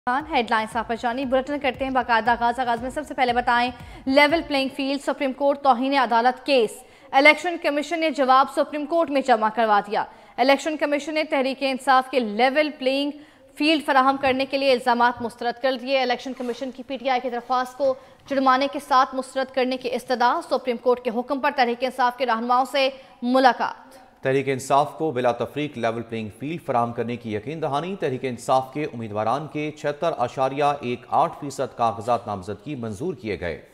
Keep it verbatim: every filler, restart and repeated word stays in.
Headlines आप जानी bulletin करते हैं बाकायदा आगाज आगाज में सबसे पहले बताएं level playing field supreme court तौहीन अदालत केस इलेक्शन कमीशन ने जवाब सुप्रीम कोर्ट में जमा करवा दिया। इलेक्शन कमीशन ने तहरीक इंसाफ के लेवल प्लेइंग फील्ड फराहम करने के लिए इल्जामात मुस्तरद कर दिए। इलेक्शन कमीशन की पीटीआई की दरख्वास्त को जुर्माने के साथ मुस्तरद करने की इस्तदा। सुप्रीम कोर्ट के हुक्म पर तहरीक इंसाफ के रहनुमाओं से मुलाकात। तहरीक इंसाफ को बिला तफरीक लेवल प्लेइंग फील्ड फराहम करने की यकीन दहानी। तहरीक इंसाफ के उम्मीदवारान के छिहत्तर आशारिया एक आठ फीसद कागजात नामजदगी मंजूर किए गए।